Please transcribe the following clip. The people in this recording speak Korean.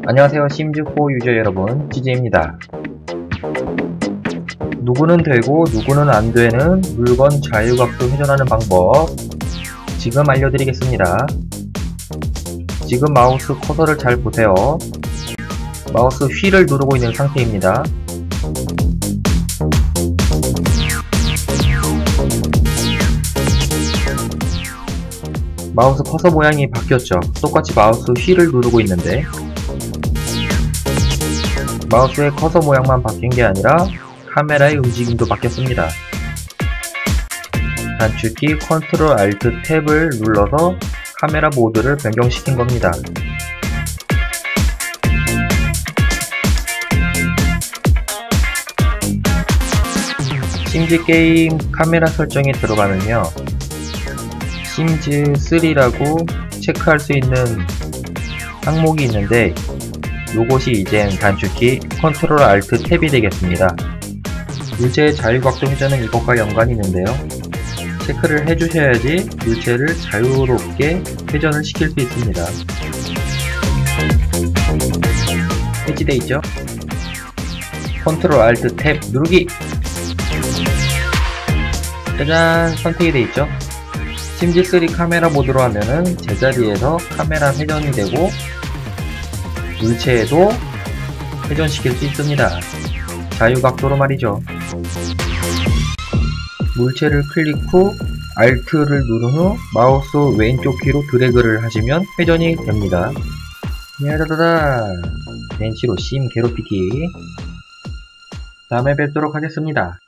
안녕하세요, 심즈4 유저 여러분, CJ입니다. 누구는 되고 누구는 안 되는 물건 자유각도 회전하는 방법 지금 알려드리겠습니다. 지금 마우스 커서를 잘 보세요. 마우스 휠을 누르고 있는 상태입니다. 마우스 커서 모양이 바뀌었죠. 똑같이 마우스 휠을 누르고 있는데 마우스의 커서 모양만 바뀐 게 아니라 카메라의 움직임도 바뀌었습니다. 단축키 컨트롤 알트 탭을 눌러서 카메라 모드를 변경시킨 겁니다. 심즈 게임 카메라 설정에 들어가면요, 심즈 3라고 체크할 수 있는 항목이 있는데 요것이 이젠 단축키 컨트롤 알트 탭이 되겠습니다. 물체의 자유각도 회전은 이것과 연관이 있는데요, 체크를 해주셔야지 물체를 자유롭게 회전을 시킬 수 있습니다. 해지되어 있죠? 컨트롤 알트 탭 누르기! 짜잔! 선택이 되어 있죠? 심즈3 카메라 모드로 하면은 제자리에서 카메라 회전이 되고 물체에도 회전시킬 수 있습니다. 자유각도로 말이죠. 물체를 클릭 후 Alt를 누른 후 마우스 왼쪽 귀로 드래그를 하시면 회전이 됩니다. 야다다다! 벤치로 심 괴롭히기. 다음에 뵙도록 하겠습니다.